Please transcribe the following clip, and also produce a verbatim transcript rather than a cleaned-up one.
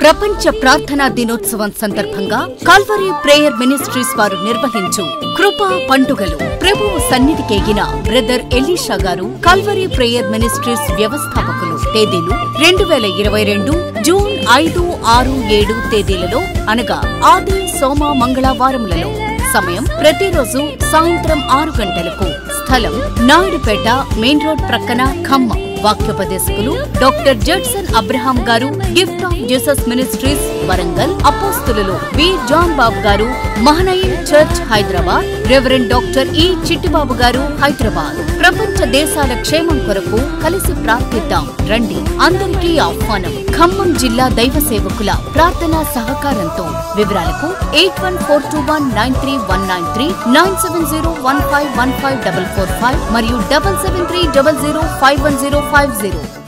ప్రపంచ ప్రార్థనా దినోత్సవం సందర్భంగా కల్వరీ ప్రేయర్ మినిస్ట్రీస్ వారు నిర్వహించు కృపా పండుగలు ప్రభువు సన్నిధికెగిన బ్రదర్ ఎలీషా గారు కల్వరీ ప్రేయర్ మినిస్ట్రీస్ వ్యవస్థాపకులు. తేదీలు రెండు వేల ఇరవై రెండు జూన్ ఐదు ఆరు ఏడు తేదీలలో అనగా ఆది సోమ మంగళవారములలో. సమయం ప్రతిరోజు సాయంత్రం ఆరు గంటలకు. స్థలం నాయుడుపేట మెయిన్ రోడ్ ప్రక్కన ఖమ్మం. వాక్యోపదేశకులు డాక్టర్ జడ్సన్ అబ్రహాం గారు, gift of Jesus ministries Warangal. అపోస్తులు వి జాన్ బాబు గారు, Mahanaim church Hyderabad. Reverend doctor E Chittibabu గారు హైదరాబాద్. ప్రపంచ దేశాల క్షేమం కొరకు కలిసి ప్రార్థిద్దాం రండి. అందరికీ ఆహ్వానం. ఖమ్మం జిల్లా దైవ సేవకుల ప్రార్థనా సహకారంతో. వివరాలకు eight one four two one nine three one nine three, nine seven zero one five one five double four five మరియు double seven three double zero five one zero five zero.